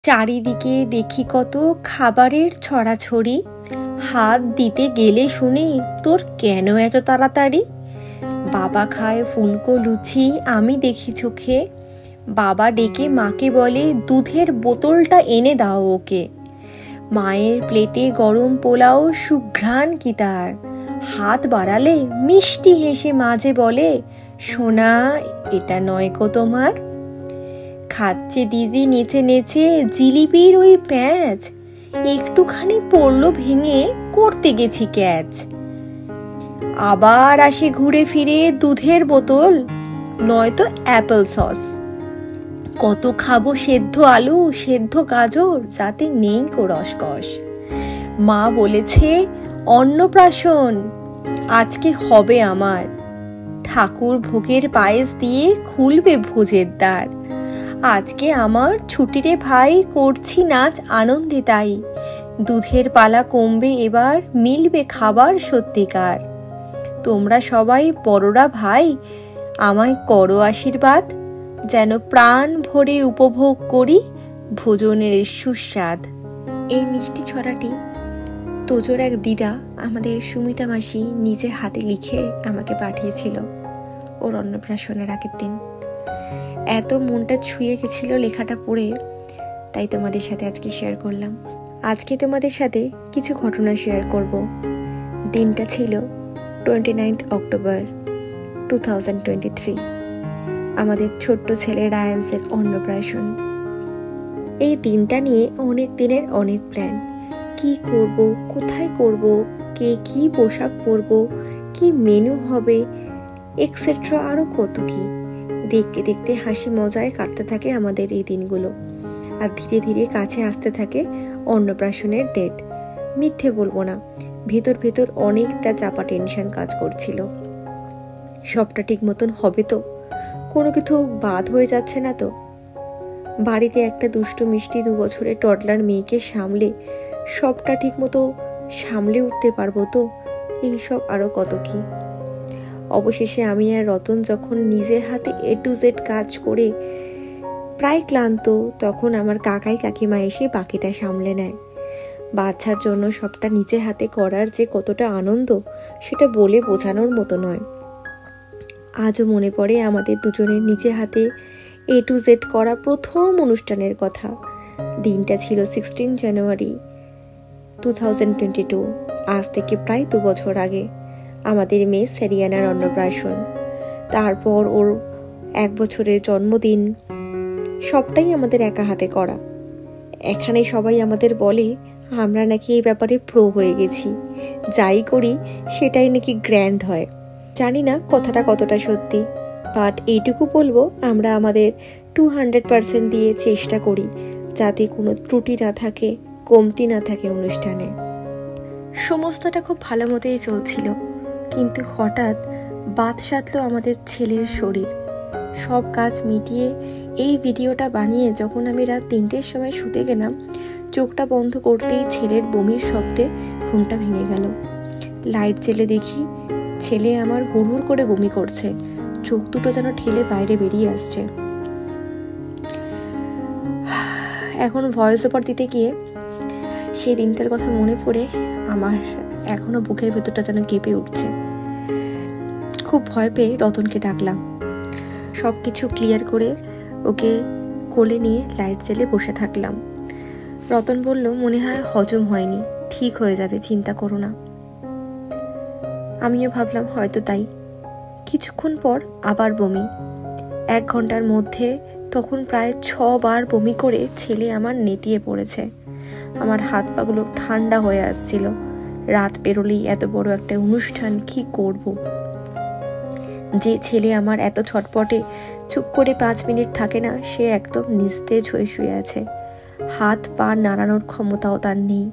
চারিদিকে দেখি কত খাবারের ছড়াছড়ি, হাত দিতে গেলে শুনি তোর কেন এত তাড়াতাড়ি। বাবা খায় ফুলকো লুচি, আমি দেখি চোখে। বাবা ডেকে মাকে বলে দুধের বোতলটা এনে দাও ওকে। মায়ের প্লেটে গরম পোলাও, সুঘ্রাণ কি তার। হাত বাড়ালে মিষ্টি হেসে মাঝে বলে, সোনা এটা নয় কো তোমার। খাচ্ছে দিদি নেচে নেচে জিলিপির ওই প্যাঁচ, একটুখানি পড়লো ভেঙে, করতে গেছি ক্যাচ। আবার আসে ঘুরে ফিরে দুধের বোতল, নয়তো অ্যাপেল সস। কত খাবো সেদ্ধ আলু, সেদ্ধ গাজর, যাতে নেই কো রসকস। মা বলেছে অন্নপ্রাশন আজকে হবে আমার, ঠাকুর ভোগের পায়েস দিয়ে খুলবে ভোজের দ্বার। আজকে আমার ছুটি রে ভাই, করছি নাচ আনন্দে তাই। দুধের পালা কমবে এবার, মিলবে খাবার সত্যিকার। তোমরা সবাই বড়রা ভাই, আমায় করো আশীর্বাদ, যেন প্রাণ ভরে উপভোগ করি ভোজনের সুস্বাদ। এই মিষ্টি ছড়াটি তোজোর এক দিদা, আমাদের সুমিতা মাসি, নিজে হাতে লিখে আমাকে পাঠিয়েছিল ওর অন্নপ্রাশনের আগের দিন। এত মনটা ছুঁয়ে গেছিল লেখাটা পড়ে, তাই তোমাদের সাথে আজকে শেয়ার করলাম। আজকে তোমাদের সাথে কিছু ঘটনা শেয়ার করব। দিনটা ছিল 29 অক্টোবর 2023, আমাদের ছোট্ট ছেলে রায়ান্সের অন্নপ্রাশন। এই দিনটা নিয়ে অনেক দিনের অনেক প্ল্যান। কি করব, কোথায় করব, কে কি পোশাক পরব, কি মেনু হবে, এক্সেট্রা, আরো কত কি। দেখতে দেখতে হাসি মজায় কাটতে থাকে আমাদের এই দিনগুলো। আর ধীরে ধীরে কাছে আসতে থাকে অন্নপ্রাশনের ডেট। মিথ্যে বলবো না, ভেতর ভেতর অনেকটা চাপা টেনশন কাজ করছিল। সবটা ঠিক মতন হবে তো, কোনো কিছু বাদ হয়ে যাচ্ছে না তো। বাড়িতে একটা দুষ্টু মিষ্টি 2 বছরের টডলার মেয়েকে সামলে সবটা ঠিক মতো সামলে উঠতে পারবো তো, এইসব আরো কত কি। অবশেষে আমি আর রতন যখন নিজের হাতে A to Z কাজ করে প্রায় ক্লান্ত, তখন আমার কাকাই কাকিমা এসে বাকিটা সামলে নেয়। বাচ্চার জন্য সবটা নিজের হাতে করার যে কতটা আনন্দ, সেটা বলে বোঝানোর মতো নয়। আজও মনে পড়ে আমাদের দুজনের নিজের হাতে A to Z করা প্রথম অনুষ্ঠানের কথা। দিনটা ছিল 16 জানুয়ারি 2022, আজ থেকে প্রায় 2 বছর আগে। আমাদের মেয়ে সেরিয়ানার অন্নপ্রাশন, তারপর ওর 1 বছরের জন্মদিন, সবটাই আমাদের একা হাতে করা। এখানে সবাই আমাদের বলে আমরা নাকি এই ব্যাপারে প্রো হয়ে গেছি, যাই করি সেটাই নাকি গ্র্যান্ড হয়। জানি না কথাটা কতটা সত্যি, বাট এইটুকু বলবো, আমরা আমাদের 200% দিয়ে চেষ্টা করি যাতে কোনো ত্রুটি না থাকে, কমতি না থাকে অনুষ্ঠানে। সমস্তটা খুব ভালো মতোই চলছিল, কিন্তু হঠাৎ বাদ সাধলো আমাদের ছেলের শরীর। সব কাজ মিটিয়ে এই ভিডিওটা বানিয়ে যখন আমি রাত 3টের সময় শুতে গেলাম, চোখটা বন্ধ করতেই ছেলের বমির শব্দে ঘুমটা ভেঙে গেল। লাইট জেলে দেখি ছেলে আমার হুড়হুড় করে বমি করছে, চোখ দুটো যেন ঠেলে বাইরে বেরিয়ে আসছে। এখন ভয়েস ওভার দিতে গিয়ে সেই দিনটার কথা মনে পড়ে আমার এখনো বুকের ভেতরটা যেন কেঁপে উঠছে। খুব ভয় পেয়ে রতনকে ডাকলাম। সব কিছু ক্লিয়ার করে ওকে কোলে নিয়ে লাইট জ্বেলে বসে থাকলাম। রতন বলল, মনে হয় হজম হয়নি, ঠিক হয়ে যাবে, চিন্তা করো না। আমিও ভাবলাম হয়তো তাই। কিছুক্ষণ পর আবার বমি, 1 ঘন্টার মধ্যে তখন প্রায় 6 বার বমি করে ছেলে আমার নেতিয়ে পড়েছে। আমার হাত পাগুলো ঠান্ডা হয়ে আসছিল। রাত পেরোলেই এত বড় একটা অনুষ্ঠান, কি করব। যে ছেলে আমার এত ছটপটে চুপ করে 5 মিনিট থাকে না, সে একদম নিস্তেজ হয়ে শুয়ে আছে। হাত পা নাড়ানোর ক্ষমতাও তার নেই।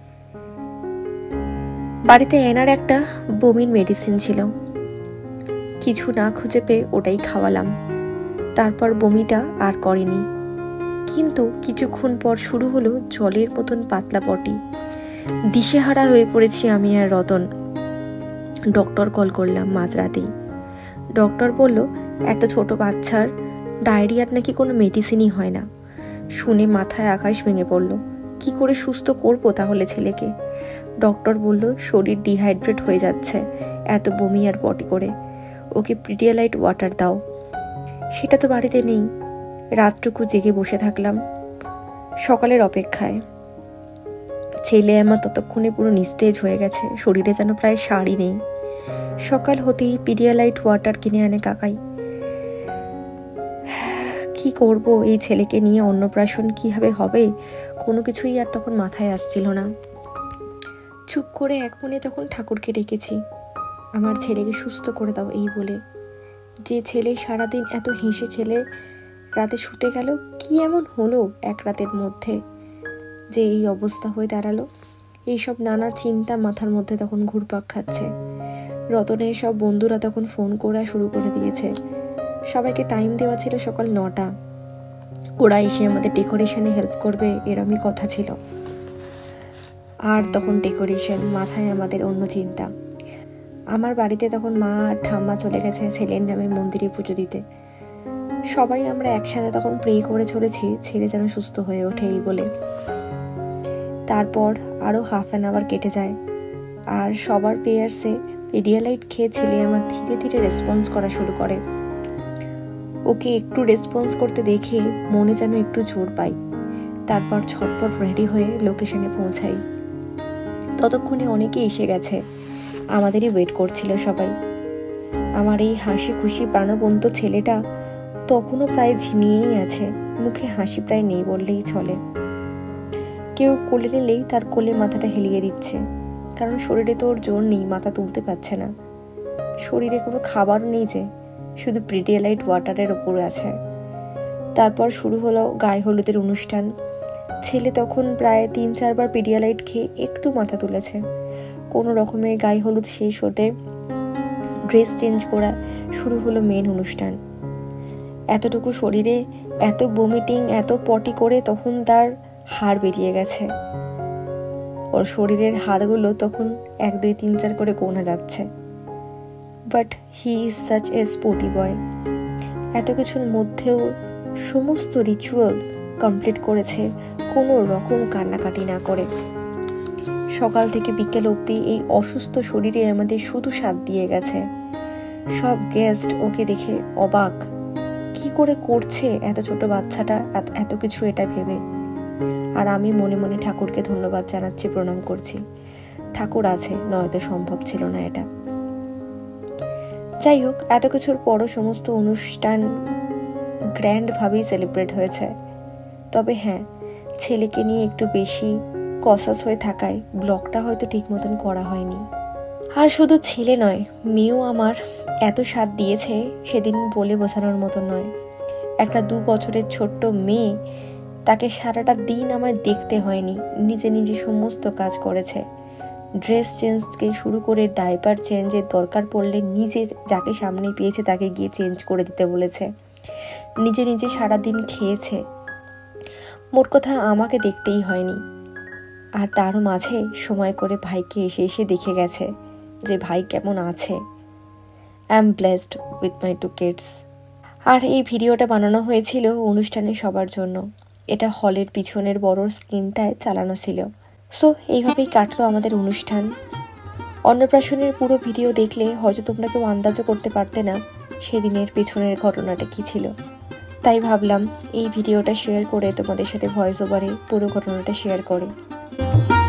বাড়িতে এনার একটা বমির মেডিসিন ছিল, কিছু না খুঁজে পেয়ে ওটাই খাওয়ালাম। তারপর বমিটা আর করেনি, কিন্তু কিছুক্ষণ পর শুরু হলো জলের মতন পাতলা পটি। দিশেহারা হয়ে পড়েছি আমি আর রতন। ডক্টর কল করলাম মাঝরাতেই। ডক্টর বলল এত ছোট বাচ্চার ডায়রিয়ার নাকি কোনো মেডিসিনই হয় না, শুনে মাথায় আকাশ ভেঙে পড়ল। কি করে সুস্থ করবো তাহলে ছেলেকে? ডক্টর বলল শরীর ডিহাইড্রেট হয়ে যাচ্ছে এত বমি আর পটি করে, ওকে পিডিয়ালাইট ওয়াটার দাও। সেটা তো বাড়িতে নেই। রাতটুকু জেগে বসে থাকলাম সকালের অপেক্ষায়। ছেলে আমার ততক্ষণে পুরো নিস্তেজ হয়ে গেছে, শরীরে যেন প্রায় সারই নেই। সকাল হতেই পিডিয়ালাইট ওয়াটার কিনে আনে কাকাই। কি করব এই ছেলেকে নিয়ে, অন্নপ্রাশন কিভাবে হবে কোনো কিছুই আর তখন মাথায় আসছিল না। চুপ করে এক মনে তখন ঠাকুরকে ডেকেছি, আমার ছেলেকে সুস্থ করে দাও এই বলে। যে ছেলে সারাদিন এত হেসে খেলে রাতে শুতে গেল, কি এমন হলো এক রাতের মধ্যে যে এই অবস্থা হয়ে দাঁড়ালো? এইসব নানা চিন্তা মাথার মধ্যে তখন ঘুরপাক খাচ্ছে। রতনের সব বন্ধুরা তখন ফোন করা শুরু করে দিয়েছে। সবাইকে টাইম দেওয়া ছিল সকাল 9টা। ওরা এসে আমাদের ডেকোরেশনে হেল্প করবে এরমই কথা ছিল। আর তখন ডেকোরেশন মাথায় আমাদের অন্য চিন্তা। আমার বাড়িতে তখন মা আর ঠাম্মা চলে গেছে ছেলের নামে মন্দিরে পুজো দিতে। সবাই আমরা একসাথে তখন প্রে করে চলেছি ছেলে যেন সুস্থ হয়ে ওঠে এই বলে। তারপর আরও হাফ অ্যান আওয়ার কেটে যায়, আর সবার প্রেয়ার্সে পিডিয়ালাইট খেয়ে ছেলে আমার ধীরে ধীরে রেসপন্স করা শুরু করে। ওকে একটু রেসপন্স করতে দেখে মনে যেন একটু জোর পাই। তারপর ছটপট রেডি হয়ে লোকেশনে পৌঁছাই। ততক্ষণে অনেকে এসে গেছে, আমাদেরই ওয়েট করছিল সবাই। আমার এই হাসি খুশি প্রাণবন্ত ছেলেটা তখনও প্রায় ঝিমিয়েই আছে, মুখে হাসি প্রায় নেই বললেই চলে। কেউ কোলে নিলেই তার কোলে মাথাটা হেলিয়ে দিচ্ছে, কারণ শরীরে তো ওর জোর নেই, মাথা তুলতে পারছে না। শরীরে কোনো খাবার নেই, যে শুধু পিডিয়ালাইট ওয়াটারের ওপর আছে। তারপর শুরু হলো গায়ে হলুদের অনুষ্ঠান। ছেলে তখন প্রায় 3-4 বার পিডিয়ালাইট খেয়ে একটু মাথা তুলেছে। কোনো রকমে গায়ে হলুদ শেষ হতে ড্রেস চেঞ্জ করা শুরু হলো মেন অনুষ্ঠান। এতটুকু শরীরে এত বমিটিং এত পটি করে তখন তার হাড় বেরিয়ে গেছে। ওর শরীরের হাড়গুলো তখন 1, 2, 3, 4 করে গোনা যাচ্ছে। But he is such a sporty boy. এত কিছুর মধ্যেও সমস্ত রিচুয়াল কমপ্লিট করেছে কোনো রকম কান্নাকাটি না করে। সকাল থেকে বিকেল অবধি এই অসুস্থ শরীরে আমাদের শুধু সাথ দিয়ে গেছে। সব গেস্ট ওকে দেখে অবাক, কি করে করছে এত ছোট বাচ্চাটা এত কিছু এটা ভেবে। আর আমি মনে মনে ঠাকুরকে ধন্যবাদ জানাচ্ছি, প্রণাম করছি। ঠাকুর আছে, নয়তো সম্ভব ছিল না এটা। যাই হোক, এত কিছুর পরও সমস্ত অনুষ্ঠান গ্র্যান্ড ভাবেই সেলিব্রেট হয়েছে। তবে হ্যাঁ, ছেলেকে নিয়ে একটু বেশি কসাস হয়ে থাকায় ব্লগটা হয়তো ঠিক মতন করা হয়নি। আর শুধু ছেলে নয়, মেয়েও আমার এত সাথ দিয়েছে সেদিন বলে বোঝানোর মতো নয়। একটা 2 বছরের ছোট্ট মেয়ে, তাকে সারাটা দিন আমায় দেখতে হয়নি, নিজে নিজে সমস্ত কাজ করেছে। ড্রেস চেঞ্জ থেকে শুরু করে ডাইপার চেঞ্জের দরকার পড়লে নিজে যাকে সামনে পেয়েছে তাকে গিয়ে চেঞ্জ করে দিতে বলেছে। নিজে নিজে সারাদিন খেয়েছে। মোট কথা আমাকে দেখতেই হয়নি। আর তারও মাঝে সময় করে ভাইকে এসে এসে দেখে গেছে যে ভাই কেমন আছে। I am blessed with my 2 kids. আর এই ভিডিওটা বানানো হয়েছিল অনুষ্ঠানে সবার জন্য। এটা হলের পিছনের বড় স্ক্রিনটায় চালানো ছিল। সো এইভাবেই কাটলো আমাদের অনুষ্ঠান। অন্নপ্রাশনের পুরো ভিডিও দেখলে হয়তো তোমরা কেউ আন্দাজও করতে পারতে না সেদিনের পেছনের ঘটনাটা কি ছিল। তাই ভাবলাম এই ভিডিওটা শেয়ার করে তোমাদের সাথে ভয়েস ওভারে পুরো ঘটনাটা শেয়ার করে।